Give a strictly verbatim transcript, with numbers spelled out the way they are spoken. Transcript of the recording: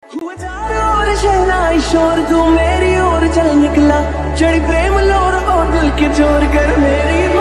हुआ चारों ओर शहनाई शोर, तू मेरी ओर चल निकला, चढ़ी प्रेम लोर और दिल के चोर कर मेरी